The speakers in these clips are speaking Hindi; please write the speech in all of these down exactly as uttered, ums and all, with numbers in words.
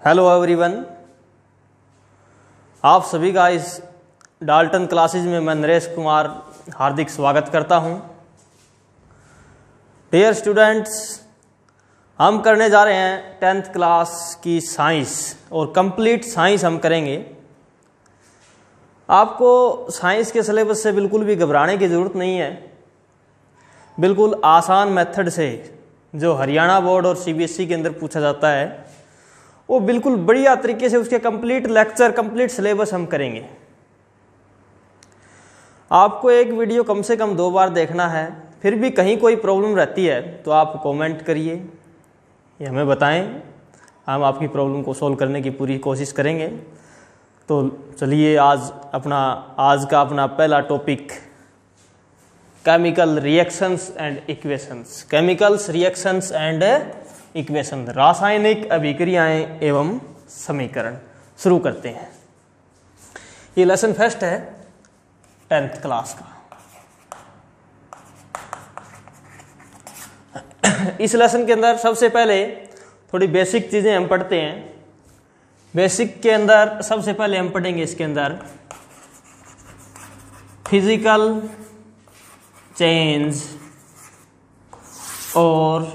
हेलो एवरीवन, आप सभी का इस डाल्टन क्लासेज में मैं नरेश कुमार हार्दिक स्वागत करता हूं। डियर स्टूडेंट्स, हम करने जा रहे हैं टेंथ क्लास की साइंस और कंप्लीट साइंस हम करेंगे। आपको साइंस के सिलेबस से बिल्कुल भी घबराने की ज़रूरत नहीं है। बिल्कुल आसान मेथड से जो हरियाणा बोर्ड और सीबीएसई के अंदर पूछा जाता है वो बिल्कुल बढ़िया तरीके से उसके कंप्लीट लेक्चर कंप्लीट सिलेबस हम करेंगे। आपको एक वीडियो कम से कम दो बार देखना है। फिर भी कहीं कोई प्रॉब्लम रहती है तो आप कमेंट करिए, ये हमें बताएं, हम आपकी प्रॉब्लम को सॉल्व करने की पूरी कोशिश करेंगे। तो चलिए आज अपना आज का अपना पहला topic chemical reactions and equations. Chemicals reactions and equation, रासायनिक अभिक्रियाएं एवं समीकरण शुरू करते हैं। ये लेसन फर्स्ट है टेंथ क्लास का। इस लेसन के अंदर सबसे पहले थोड़ी बेसिक चीजें हम पढ़ते हैं। बेसिक के अंदर सबसे पहले हम पढ़ेंगे इसके अंदर फिजिकल चेंज और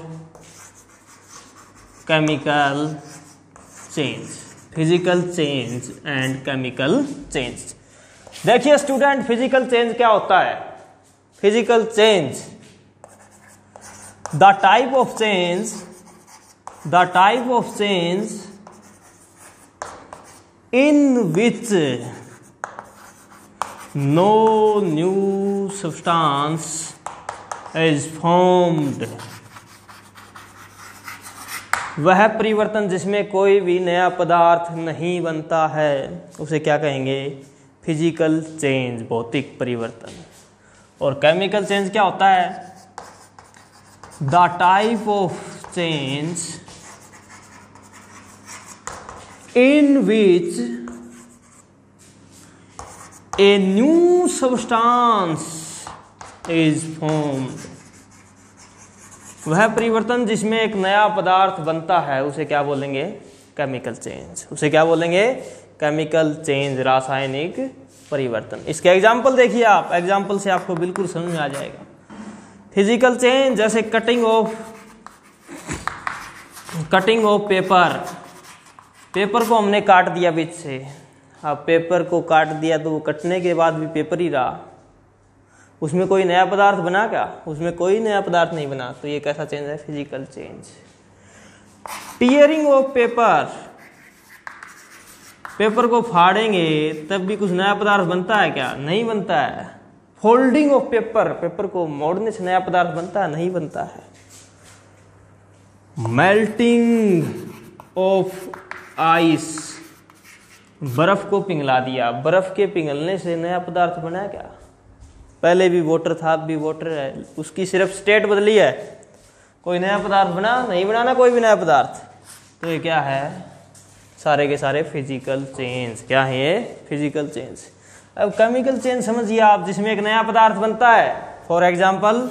chemical change. Physical change and chemical change. देखिए स्टूडेंट, फिजिकल चेंज क्या होता है? Physical change, the type of change the type of change in which no new substance is formed. वह परिवर्तन जिसमें कोई भी नया पदार्थ नहीं बनता है उसे क्या कहेंगे? फिजिकल चेंज, भौतिक परिवर्तन। और केमिकल चेंज क्या होता है? The type of change in which a new substance is formed. वह परिवर्तन जिसमें एक नया पदार्थ बनता है उसे क्या बोलेंगे? Chemical change. उसे क्या बोलेंगे? केमिकल चेंज, रासायनिक परिवर्तन। इसके एग्जाम्पल देखिए आप, एग्जाम्पल से आपको बिल्कुल समझ में आ जाएगा। फिजिकल चेंज जैसे cutting of cutting of paper. Paper को हमने काट दिया बीच से। अब पेपर को काट दिया तो वो कटने के बाद भी पेपर ही रहा, उसमें कोई नया पदार्थ बना क्या? उसमें कोई नया पदार्थ नहीं बना। तो ये कैसा चेंज है? Physical change. Tearing of paper, paper को फाड़ेंगे तब भी कुछ नया पदार्थ बनता है क्या? नहीं बनता है। फोल्डिंग ऑफ पेपर, पेपर को मोड़ने से नया पदार्थ बनता है? नहीं बनता है। मेल्टिंग ऑफ आइस, बर्फ को पिघला दिया, बर्फ के पिघलने से नया पदार्थ बना क्या? पहले भी वाटर था, अब भी वाटर है, उसकी सिर्फ स्टेट बदली है, कोई नया पदार्थ बना? नहीं बनाना कोई भी नया पदार्थ। तो ये क्या है? सारे के सारे फिजिकल चेंज। क्या है ये? Physical change. अब केमिकल चेंज समझिए आप, जिसमें एक नया पदार्थ बनता है। For example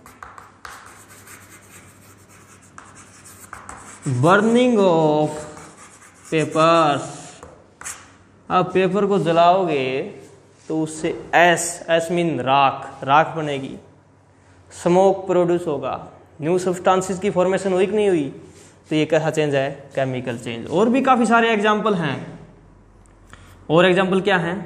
burning of paper. अब पेपर को जलाओगे तो उससे एस एस मीन राख, राख बनेगी, स्मोक प्रोड्यूस होगा, न्यू सब्सटेंसेस की फॉर्मेशन हुई कि नहीं हुई? तो ये कैसा चेंज है? Chemical change. और भी काफी सारे एग्जाम्पल हैं। और एग्जाम्पल क्या हैं?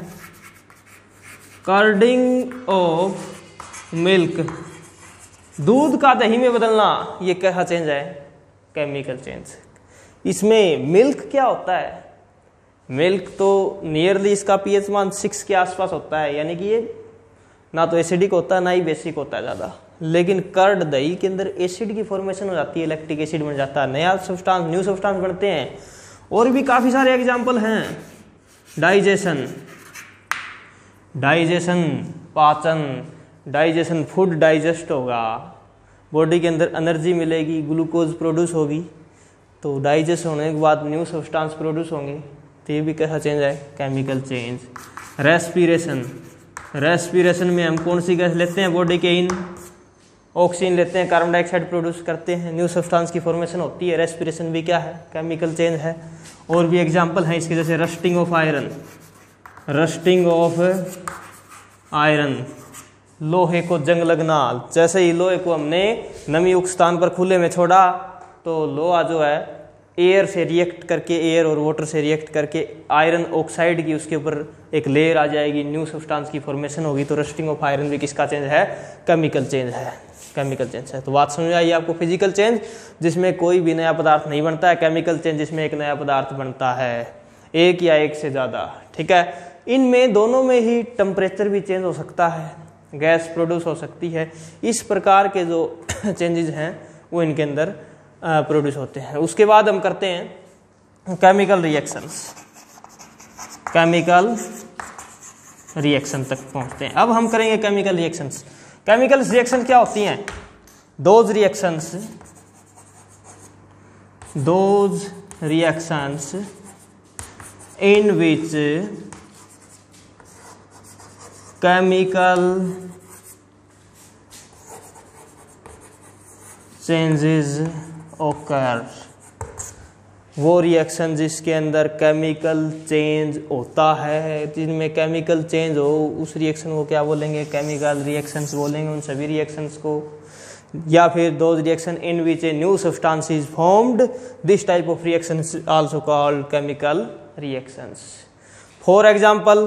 कर्डिंग ऑफ मिल्क, दूध का दही में बदलना, ये कैसा चेंज है? Chemical change. इसमें मिल्क क्या होता है? मिल्क तो नियरली इसका पीएच मान सिक्स के आसपास होता है, यानी कि ये ना तो एसिडिक होता है ना ही बेसिक होता है ज़्यादा। लेकिन कर्ड, दही के अंदर एसिड की फॉर्मेशन हो जाती है, लैक्टिक एसिड बन जाता है, नया सब्सटेंस, न्यू सब्सटेंस बनते हैं। और भी काफ़ी सारे एग्जाम्पल हैं। डाइजेशन, डाइजेशन पाचन, डाइजेशन फूड डाइजेस्ट होगा, बॉडी के अंदर एनर्जी मिलेगी, ग्लूकोज प्रोड्यूस होगी, तो डाइजेस्ट होने के बाद न्यू सब्सटेंस प्रोड्यूस होंगे। तो ये भी कैसा चेंज है? Chemical change. रेस्पिरेशन, रेस्पिरेशन में हम कौन सी गैस लेते हैं? बॉडी के इन ऑक्सीजन लेते हैं, कार्बन डाइऑक्साइड प्रोड्यूस करते हैं, न्यू सब्सटेंस की फॉर्मेशन होती है। रेस्पिरेशन भी क्या है? केमिकल चेंज है। और भी एग्जाम्पल हैं इसके, जैसे rusting of iron, rusting of iron, लोहे को जंग लगना। जैसे ही लोहे को हमने नमी युक्त स्थान पर खुले में छोड़ा तो लोहा जो है एयर से रिएक्ट करके, एयर और वाटर से रिएक्ट करके आयरन ऑक्साइड की उसके ऊपर एक लेयर आ जाएगी, न्यू सब्सटेंस की फॉर्मेशन होगी। तो रस्टिंग ऑफ आयरन भी किसका चेंज है? केमिकल चेंज है, केमिकल चेंज है। तो बात समझ आई आपको? फिजिकल चेंज जिसमें कोई भी नया पदार्थ नहीं बनता है, केमिकल चेंज जिसमें एक नया पदार्थ बनता है, एक या एक से ज़्यादा। ठीक है, इनमें दोनों में ही टेम्परेचर भी चेंज हो सकता है, गैस प्रोड्यूस हो सकती है। इस प्रकार के जो चेंजेस हैं वो इनके अंदर प्रोड्यूस होते हैं। उसके बाद हम करते हैं केमिकल रिएक्शंस, केमिकल रिएक्शन तक पहुंचते हैं। अब हम करेंगे केमिकल रिएक्शंस। केमिकल रिएक्शन क्या होती हैं? Those reactions, those reactions in which chemical changes occur, वो रिएक्शन जिसके अंदर केमिकल चेंज होता है, जिनमें केमिकल चेंज हो उस रिएक्शन को क्या बोलेंगे? केमिकल रिएक्शंस बोलेंगे उन सभी रिएक्शंस को। या फिर those reaction in which a new substance is formed, this type of reactions also called chemical reactions. For example,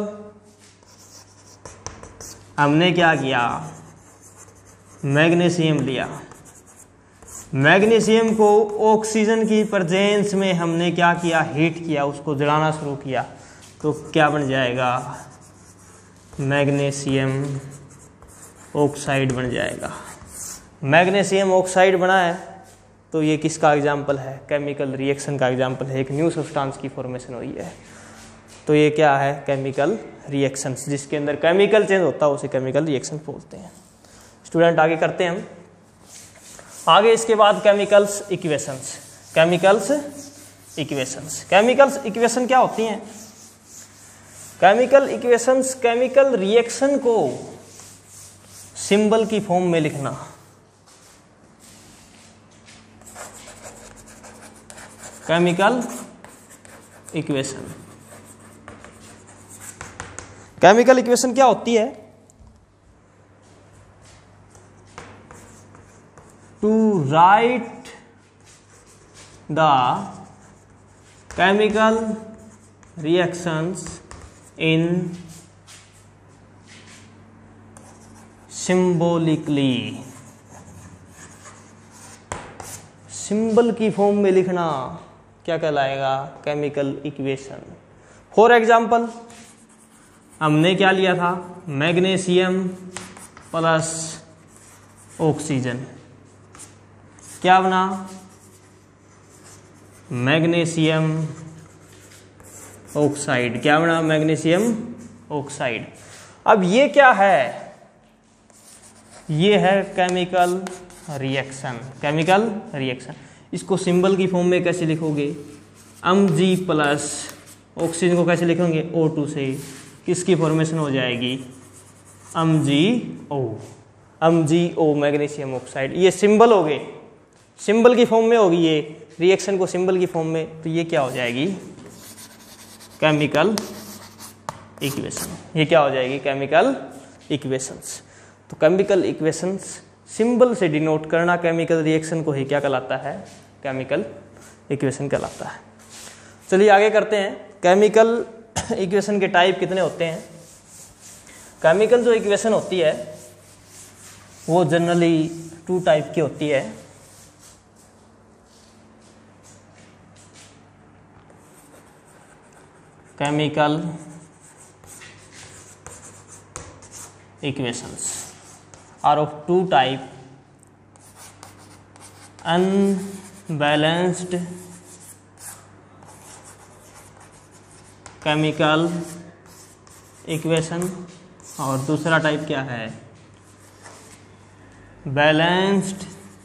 हमने क्या किया? मैग्नीशियम लिया, मैग्नीशियम को ऑक्सीजन की प्रेजेंस में हमने क्या किया? हीट किया, उसको जलाना शुरू किया, तो क्या बन जाएगा? मैग्नीशियम ऑक्साइड बन जाएगा। मैग्नीशियम ऑक्साइड बना है तो ये किसका एग्जाम्पल है? केमिकल रिएक्शन का एग्जाम्पल है, एक न्यू सब्सटेंस की फॉर्मेशन हुई है। तो ये क्या है? केमिकल रिएक्शंस, जिसके अंदर केमिकल चेंज होता है उसे केमिकल रिएक्शन बोलते हैं। स्टूडेंट आगे करते हैं हम आगे। इसके बाद chemicals equations, chemicals equations. Chemicals equation क्या होती हैं? केमिकल इक्वेशंस केमिकल रिएक्शन को सिंबल की फॉर्म में लिखना। केमिकल इक्वेशन, केमिकल इक्वेशन क्या होती है? To write the chemical reactions in symbolically, symbol की फॉर्म में लिखना क्या कहलाएगा? Chemical equation. फॉर एग्जाम्पल, हमने क्या लिया था? मैग्नीशियम प्लस ऑक्सीजन, क्या बना? Magnesium oxide. क्या बना? Magnesium oxide. अब ये क्या है? ये है केमिकल रिएक्शन, केमिकल रिएक्शन। इसको सिंबल की फॉर्म में कैसे लिखोगे? एम जी प्लस ऑक्सीजन को कैसे लिखोगे? ओ टू से। किसकी फॉर्मेशन हो जाएगी? M G O, M G O magnesium oxide. ये सिंबल हो गए, सिंबल की फॉर्म में होगी ये रिएक्शन को सिंबल की फॉर्म में, तो ये क्या हो जाएगी? Chemical equation. ये क्या हो जाएगी? Chemical equations. तो केमिकल इक्वेशंस सिंबल से डिनोट करना केमिकल रिएक्शन को ही क्या कहलाता है? केमिकल इक्वेशन कहलाता है। चलिए आगे करते हैं। केमिकल इक्वेशन के टाइप कितने होते हैं? केमिकल जो इक्वेशन होती है वो जनरली टू टाइप की होती है। Chemical equations are of two type, unbalanced chemical equation और दूसरा टाइप क्या है? Balanced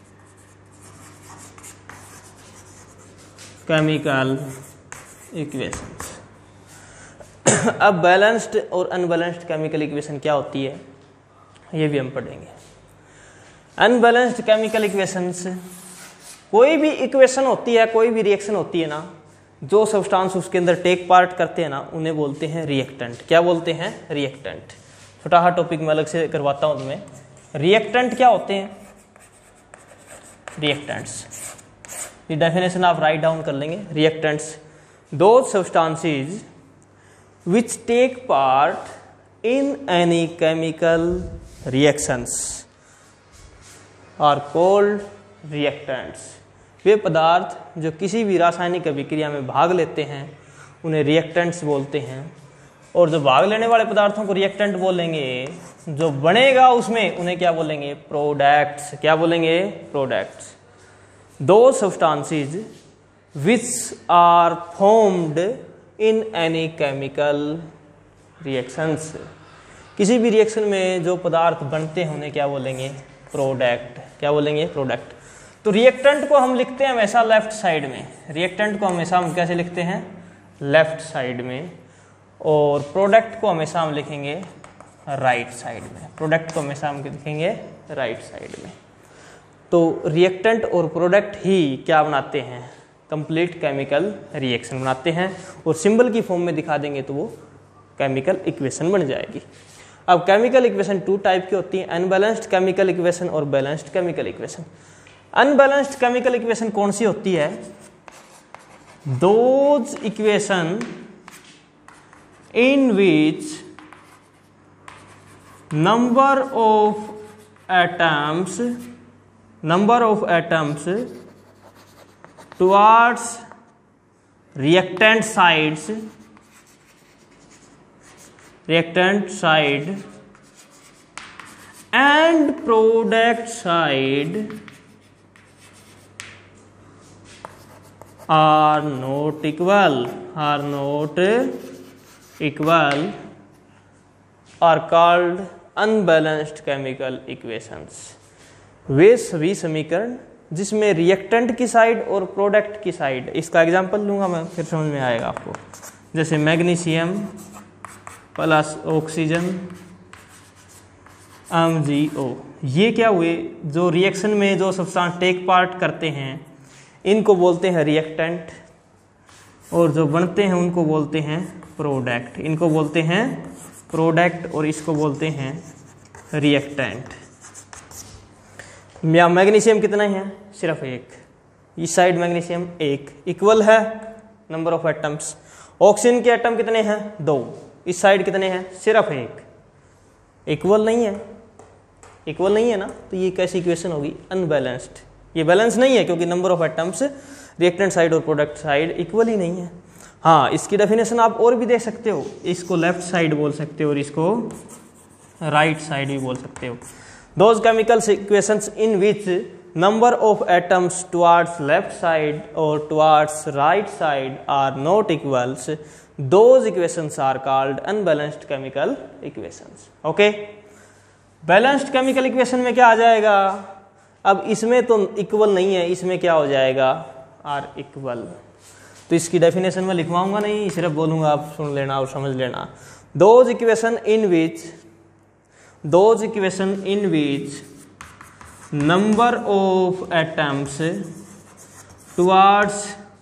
chemical equations. अब बैलेंस्ड और अनबैलेंस्ड केमिकल इक्वेशन क्या होती है ये भी हम पढ़ेंगे। अनबैलेंस्ड केमिकल इक्वेशंस, कोई भी इक्वेशन होती है, कोई भी रिएक्शन होती है ना, जो सब्सटेंस उसके अंदर टेक पार्ट करते हैं ना उन्हें बोलते हैं रिएक्टेंट। क्या बोलते हैं? रिएक्टेंट। छोटा सा टॉपिक मैं अलग से करवाता हूं तुम्हें। रिएक्टेंट क्या होते हैं? रिएक्टेंट्स, ये डेफिनेशन आप राइट डाउन कर लेंगे। Reactants those substances which take part in any chemical reactions are called reactants। वे पदार्थ जो किसी भी रासायनिक अभिक्रिया में भाग लेते हैं उन्हें रिएक्टेंट्स बोलते हैं, और जो भाग लेने वाले पदार्थों को रिएक्टेंट बोलेंगे, जो बनेगा उसमें उन्हें क्या बोलेंगे? प्रोडक्ट्स। क्या बोलेंगे? Products. Those substances which are formed in any chemical reactions, किसी भी रिएक्शन में जो पदार्थ बनते हैं उन्हें क्या बोलेंगे? प्रोडक्ट। क्या बोलेंगे? प्रोडक्ट। तो रिएक्टेंट को हम लिखते हैं हमेशा लेफ्ट साइड में। रिएक्टेंट को हमेशा हम कैसे लिखते हैं? लेफ्ट साइड में। और प्रोडक्ट को हमेशा हम लिखेंगे राइट साइड में। प्रोडक्ट को हमेशा हम लिखेंगे राइट साइड में। तो रिएक्टेंट और प्रोडक्ट ही क्या बनाते हैं? कंप्लीट केमिकल रिएक्शन बनाते हैं, और सिंबल की फॉर्म में दिखा देंगे तो वो केमिकल इक्वेशन बन जाएगी। अब केमिकल इक्वेशन टू टाइप की होती है, अनबैलेंस्ड केमिकल इक्वेशन और balanced chemical equation. Unbalanced chemical equation कौन सी होती है? Those equation in which number of atoms number of atoms towards reactant sides reactant side and product side are not equal are not equal are called unbalanced chemical equations। वे सभी समीकरण जिसमें रिएक्टेंट की साइड और प्रोडक्ट की साइड, इसका एग्जांपल लूंगा मैं, फिर समझ में आएगा आपको। जैसे magnesium plus oxygen M G O, ये क्या हुए? जो रिएक्शन में जो सब्सटेंस टेक पार्ट करते हैं इनको बोलते हैं रिएक्टेंट, और जो बनते हैं उनको बोलते हैं प्रोडक्ट। इनको बोलते हैं प्रोडक्ट और इसको बोलते हैं रिएक्टेंट। या मैग्नीशियम कितना है? सिर्फ एक। इस साइड मैग्नीशियम एक, इक्वल है नंबर ऑफ एटम्स। ऑक्सीजन के एटम कितने हैं? दो। इस साइड कितने हैं? सिर्फ एक। इक्वल नहीं है, इक्वल नहीं है ना, तो ये कैसी इक्वेशन होगी? अनबैलेंस्ड। ये बैलेंस नहीं है क्योंकि number of atoms reactant side और प्रोडक्ट साइड इक्वल ही नहीं है। हाँ, इसकी डेफिनेशन आप और भी दे सकते हो, इसको लेफ्ट साइड बोल सकते हो और इसको राइट साइड भी बोल सकते हो। Those chemical equations in which number of atoms towards left side or towards right side are not equals, those equations are called unbalanced chemical equations। Okay? Balanced chemical equation में क्या आ जाएगा? अब इसमें तो इक्वल नहीं है, इसमें क्या हो जाएगा? Are equal. तो इसकी डेफिनेशन में लिखवाऊंगा नहीं, सिर्फ बोलूंगा, आप सुन लेना और समझ लेना। Those equation in which those equation in which number of atoms towards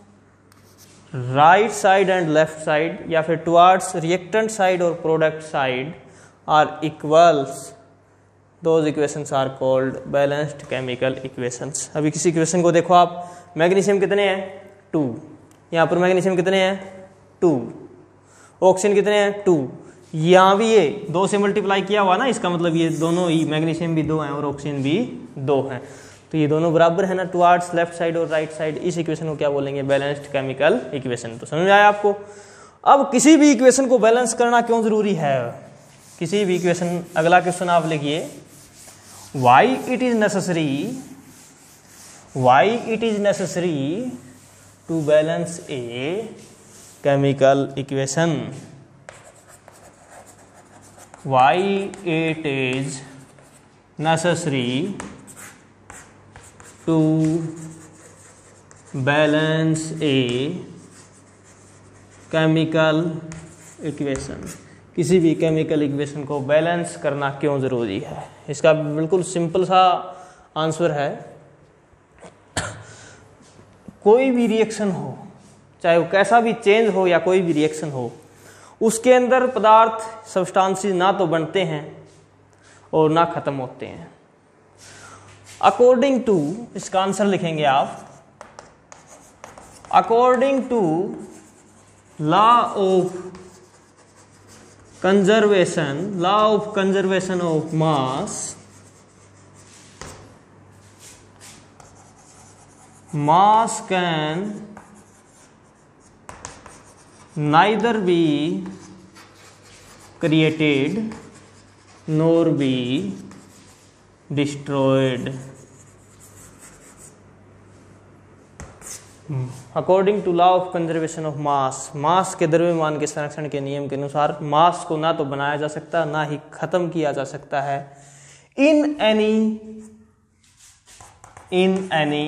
right side and left side या फिर towards reactant side और product side are equals, those equations are called balanced chemical equations। अभी किसी इक्वेशन को देखो आप, मैग्नीशियम कितने हैं? टू। यहाँ पर मैग्नीशियम कितने हैं? टू। ऑक्सीजन कितने हैं? टू। यहाँ भी ये दो से मल्टीप्लाई किया हुआ ना, इसका मतलब ये दोनों ही, मैग्नीशियम भी दो हैं और ऑक्सीजन भी दो हैं, तो ये दोनों बराबर है ना, टुवार्ड्स लेफ्ट साइड और राइट साइड। इस इक्वेशन को क्या बोलेंगे? Balanced chemical equation. तो समझ आया आपको? अब किसी भी इक्वेशन को बैलेंस करना क्यों जरूरी है? किसी भी इक्वेशन, अगला क्वेश्चन आप लिखिए, why it is necessary why it is necessary to balance a chemical equation. Why it is necessary to balance a chemical equation। किसी भी केमिकल इक्वेशन को बैलेंस करना क्यों ज़रूरी है? इसका बिल्कुल सिंपल सा आंसर है, कोई भी रिएक्शन हो, चाहे वो कैसा भी चेंज हो या कोई भी रिएक्शन हो, उसके अंदर पदार्थ सब्सटेंसेस ना तो बनते हैं और ना खत्म होते हैं। अकॉर्डिंग टू, इसका आंसर लिखेंगे आप, according to law of conservation, law of conservation of mass, mass can neither be created nor be destroyed. According to law of conservation of mass, mass के द्रव्यमान के संरक्षण के नियम के अनुसार मास को ना तो बनाया जा सकता ना ही खत्म किया जा सकता है in any in any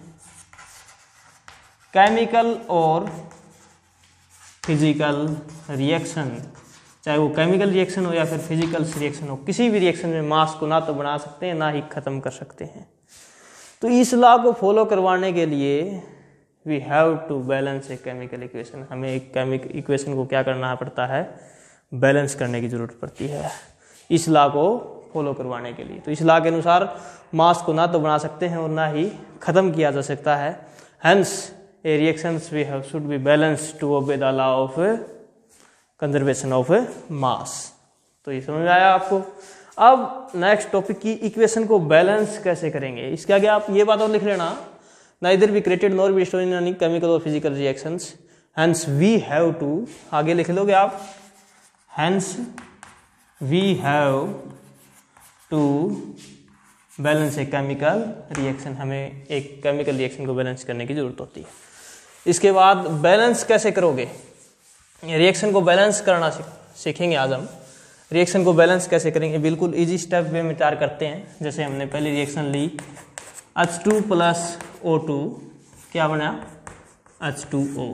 chemical और फिजिकल रिएक्शन, चाहे वो केमिकल रिएक्शन हो या फिर फिजिकल रिएक्शन हो, किसी भी रिएक्शन में मास को ना तो बना सकते हैं ना ही खत्म कर सकते हैं। तो इस लॉ को फॉलो करवाने के लिए we have to balance a chemical equation, हमें एक केमिकल इक्वेशन को क्या करना पड़ता है, बैलेंस करने की जरूरत पड़ती है इस लॉ को फॉलो करवाने के लिए। तो इस लॉ के अनुसार मास को ना तो बना सकते हैं और ना ही खत्म किया जा सकता है, hence a reactions we have should be balanced to obey the law of conservation of mass. तो ये समझ आया आपको। अब नेक्स्ट टॉपिक की इक्वेशन को बैलेंस कैसे करेंगे, इसके आगे आप ये बात और लिख लेना, neither be created nor be destroyed in any chemical और physical reactions, hence we have to, आगे लिख लोगे आप, hence we have to balance a chemical reaction, हमें एक केमिकल रिएक्शन को बैलेंस करने की जरूरत होती है। इसके बाद बैलेंस कैसे करोगे, रिएक्शन को बैलेंस करना सीखेंगे आज हम। रिएक्शन को बैलेंस कैसे करेंगे, बिल्कुल इजी स्टेप वे में विचार करते हैं। जैसे हमने पहली रिएक्शन ली H two plus O two, क्या बना एच टू ओ।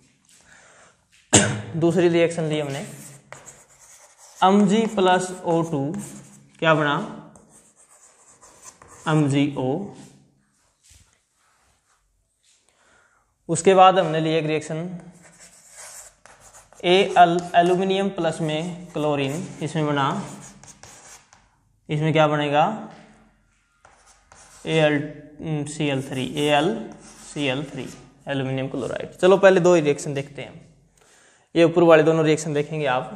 दूसरी रिएक्शन ली हमने M G plus O two, क्या बना एम जी ओ। उसके बाद हमने ली एक reaction A L aluminium plus में क्लोरीन, इसमें बना, इसमें क्या बनेगा A L C L three, A L C L three aluminium chloride. चलो पहले दो रिएक्शन देखते हैं, ये ऊपर वाले दोनों रिएक्शन देखेंगे आप।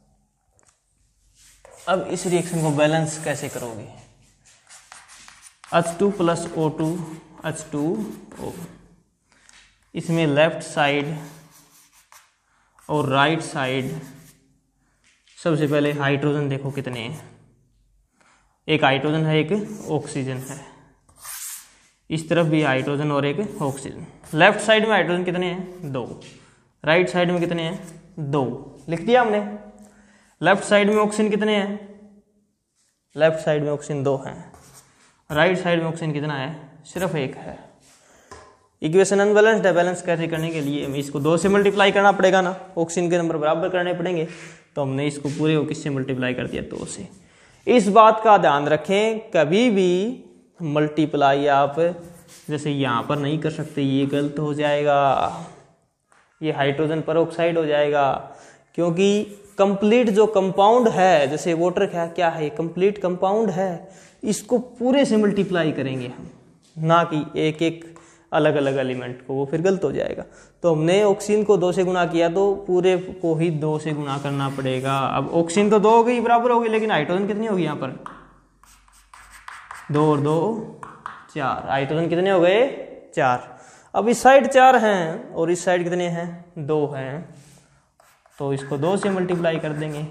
अब इस रिएक्शन को बैलेंस कैसे करोगे, H two plus O two H two O, इसमें लेफ्ट साइड और राइट साइड सबसे पहले हाइड्रोजन देखो कितने हैं, एक हाइड्रोजन है एक ऑक्सीजन है, इस तरफ भी हाइड्रोजन और एक ऑक्सीजन। लेफ्ट साइड में हाइड्रोजन कितने हैं, दो, राइट साइड में कितने हैं, दो, लिख दिया हमने। लेफ्ट साइड में ऑक्सीजन कितने हैं, लेफ्ट साइड में ऑक्सीजन दो हैं, राइट साइड में ऑक्सीजन कितना है, सिर्फ एक है। इक्वेशन अनबैलेंस्ड है, बैलेंस कैसे करने के लिए हमें इसको दो से मल्टीप्लाई करना पड़ेगा ना, ऑक्सीजन के नंबर बराबर करने पड़ेंगे, तो हमने इसको पूरे को किससे मल्टीप्लाई कर दिया, दो से। इस बात का ध्यान रखें, कभी भी मल्टीप्लाई आप जैसे यहाँ पर नहीं कर सकते, ये गलत हो जाएगा, ये हाइड्रोजन पर ऑक्साइड हो जाएगा, क्योंकि कंप्लीट जो कंपाउंड है, जैसे वाटर क्या क्या है, कंप्लीट कंपाउंड है, इसको पूरे से मल्टीप्लाई करेंगे हम, ना कि एक एक अलग अलग एलिमेंट को, वो फिर गलत हो जाएगा। तो हमने ऑक्सीजन को दो से गुना किया तो पूरे को ही दो से गुना करना पड़ेगा। अब ऑक्सीजन तो दो हो गई, बराबर हो गई, लेकिन हाइड्रोजन कितनी होगी यहाँ पर, दो और दो चार, हाइड्रोजन कितने हो गए, चार। अब इस साइड चार हैं और इस साइड कितने हैं, दो हैं, तो इसको दो से मल्टीप्लाई कर देंगे।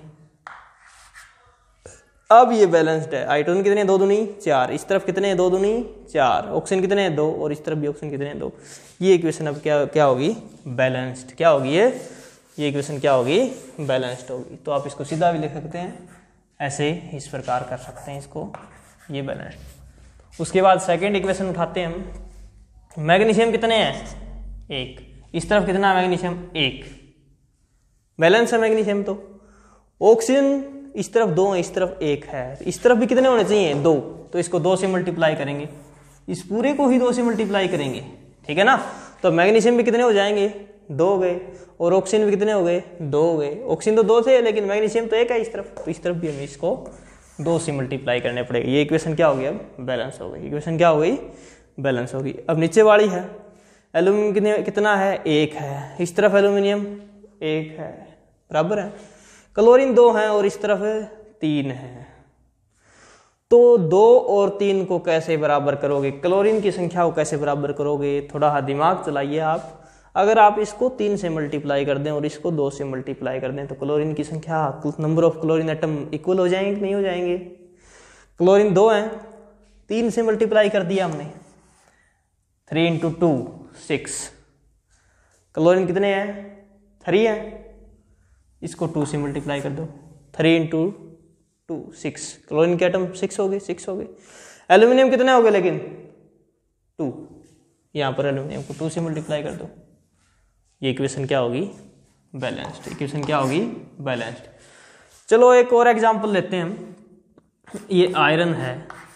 अब ये बैलेंस्ड है, हाइड्रोजन कितने, दो दूनी चार, इस तरफ कितने, दो दूनी चार, ऑक्सीजन कितने, दो, और इस तरफ भी ऑक्सीजन कितने, दो। ये इक्वेशन अब क्या क्या होगी, बैलेंस्ड। क्या होगी ये ये इक्वेशन क्या होगी, बैलेंस्ड होगी। तो आप इसको सीधा भी लिख सकते हैं, ऐसे इस प्रकार कर सकते हैं इसको, ये बैलेंस्ड। उसके बाद सेकेंड इक्वेशन उठाते हैं हम, मैग्नीशियम कितने हैं, एक, इस तरफ कितना मैग्नीशियम, एक, बैलेंस है मैग्नीशियम। तो ऑक्सीजन इस तरफ दो है, इस तरफ एक है, इस तरफ भी कितने होने चाहिए, दो, तो इसको दो से मल्टीप्लाई करेंगे, इस पूरे को ही दो से मल्टीप्लाई करेंगे, ठीक है ना। तो मैग्नीशियम भी कितने हो जाएंगे, दो हो गए, और ऑक्सीजन भी कितने हो गए, दो हो गए। ऑक्सीजन तो दो थे लेकिन मैग्नीशियम तो एक है इस तरफ, तो इस तरफ भी हमें इसको दो से मल्टीप्लाई करने पड़ेगा। ये इक्वेशन क्या हो गई, अब बैलेंस हो गई। इक्वेशन क्या हो गई, बैलेंस होगी। अब नीचे वाली है, एल्यूमिनियम कितने कितना है, एक है, इस तरफ एल्यूमिनियम एक है, बराबर है। क्लोरीन दो है और इस तरफ तीन है। तो दो और तीन को कैसे बराबर करोगे, क्लोरीन की संख्या को कैसे बराबर करोगे, थोड़ा दिमाग चलाइए आप। अगर आप इसको तीन से मल्टीप्लाई कर दें और इसको दो से मल्टीप्लाई कर दें तो क्लोरीन की संख्या, number of chlorine atom equal हो जाएंगे कि नहीं हो जाएंगे। क्लोरीन दो है, तीन से मल्टीप्लाई कर दिया हमने, three into two six. Chlorine कितने हैं, थ्री है, इसको टू से मल्टीप्लाई कर दो, three into two six. Chlorine के एटम सिक्स हो गए, सिक्स हो गए। एल्यूमिनियम कितने हो गए लेकिन, टू, यहाँ पर एल्यूमिनियम को टू से मल्टीप्लाई कर दो। ये इक्वेशन क्या होगी, बैलेंस्ड। इक्वेशन क्या होगी, बैलेंस्ड। चलो एक और एग्जांपल लेते हैं हम। ये आयरन है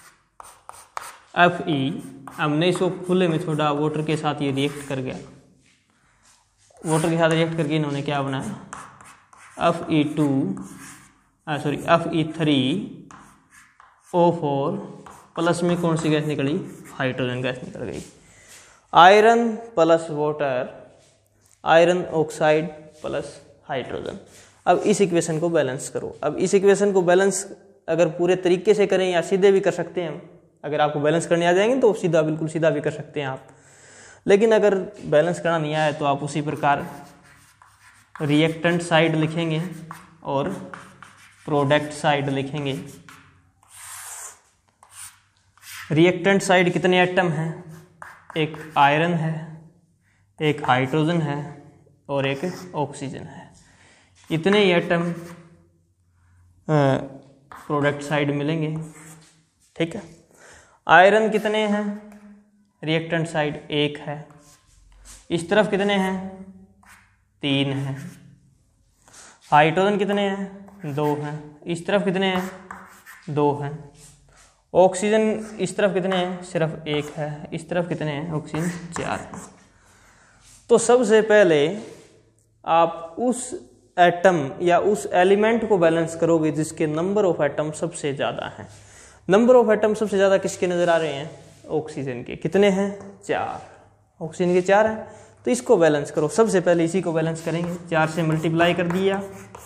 एफ ई, हमने इसको खुले में थोड़ा वाटर के साथ ये रिएक्ट कर गया, वाटर के साथ रिएक्ट करके इन्होंने क्या बनाया, F E two sorry F E three O four plus में कौन सी गैस निकली, हाइड्रोजन गैस निकल गई। Iron plus water, iron oxide plus hydrogen. अब इस इक्वेशन को बैलेंस करो। अब इस इक्वेशन को बैलेंस अगर पूरे तरीके से करें या सीधे भी कर सकते हैं हम, अगर आपको बैलेंस करने आ जाएंगे तो सीधा, बिल्कुल सीधा भी कर सकते हैं आप। लेकिन अगर बैलेंस करना नहीं आए तो आप उसी प्रकार रिएक्टेंट साइड लिखेंगे और प्रोडक्ट साइड लिखेंगे। रिएक्टेंट साइड कितने एटम हैं, एक आयरन है, एक हाइड्रोजन है और एक ऑक्सीजन है। इतने ही एटम प्रोडक्ट साइड मिलेंगे, ठीक है। आयरन कितने हैं, रिएक्टेंट साइड एक है, इस तरफ कितने हैं, तीन हैं। हाइड्रोजन कितने हैं, दो हैं, इस तरफ कितने हैं, दो हैं। ऑक्सीजन इस तरफ कितने हैं, सिर्फ एक है, इस तरफ कितने हैं, ऑक्सीजन चार है। तो सबसे पहले आप उस एटम या उस एलिमेंट को बैलेंस करोगे जिसके नंबर ऑफ एटम सबसे ज़्यादा हैं। नंबर ऑफ एटम सबसे ज़्यादा किसके नज़र आ रहे हैं, ऑक्सीजन के। कितने हैं, चार, ऑक्सीजन के चार हैं। तो इसको बैलेंस करो, सबसे पहले इसी को बैलेंस करेंगे। चार से मल्टीप्लाई कर दिया,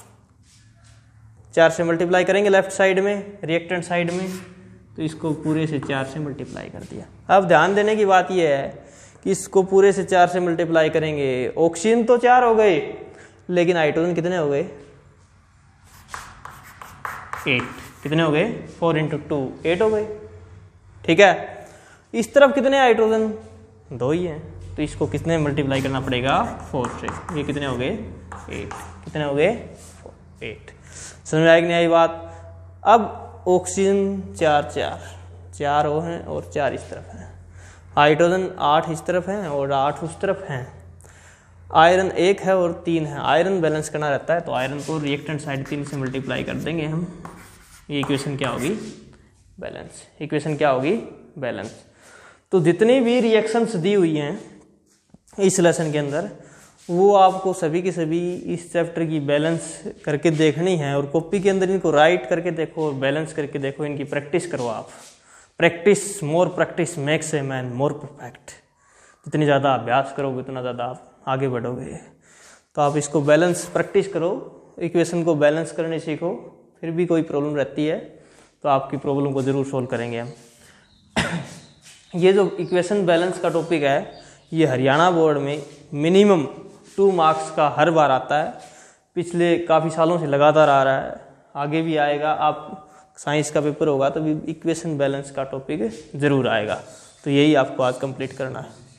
चार से मल्टीप्लाई करेंगे लेफ्ट साइड में, रिएक्टेंट साइड में, तो इसको पूरे से चार से मल्टीप्लाई कर दिया। अब ध्यान देने की बात यह है कि इसको पूरे से चार से मल्टीप्लाई करेंगे, ऑक्सीजन तो चार हो गए लेकिन हाइड्रोजन कितने हो गए, एट। कितने हो गए, फोर इंटू टू एट हो गए, ठीक है। इस तरफ कितने हाइड्रोजन, दो ही हैं, तो इसको कितने मल्टीप्लाई करना पड़ेगा, फोर से। ये कितने हो गए, एट। कितने हो गए, एट। समझ में आएगी नहीं आई बात। अब ऑक्सीजन चार चार चार वो हैं और चार इस तरफ हैं। हाइड्रोजन आठ इस तरफ हैं और आठ उस तरफ हैं। आयरन एक है और तीन है। आयरन बैलेंस करना रहता है तो आयरन को रिएक्टेंट साइड तीन से मल्टीप्लाई कर देंगे हम। ये इक्वेशन क्या होगी, बैलेंस। इक्वेशन क्या होगी, बैलेंस। तो जितनी भी रिएक्शंस दी हुई हैं इस लेसन के अंदर, वो आपको सभी की सभी इस चैप्टर की बैलेंस करके देखनी है और कॉपी के अंदर इनको राइट करके देखो और बैलेंस करके देखो। इनकी प्रैक्टिस करो आप। Practice, more practice makes a man more perfect. जितनी ज़्यादा अभ्यास करोगे उतना ज़्यादा आप आगे बढ़ोगे। तो आप इसको बैलेंस प्रैक्टिस करो, इक्वेशन को बैलेंस करने सीखो। फिर भी कोई प्रॉब्लम रहती है तो आपकी प्रॉब्लम को ज़रूर सॉल्व करेंगे हम। ये जो इक्वेशन बैलेंस का टॉपिक है, ये हरियाणा बोर्ड में मिनिमम टू मार्क्स का हर बार आता है। पिछले काफ़ी सालों से लगातार आ रहा है, आगे भी आएगा। आप साइंस का पेपर होगा तो भी इक्वेशन बैलेंस का टॉपिक ज़रूर आएगा। तो यही आपको आज कंप्लीट करना है।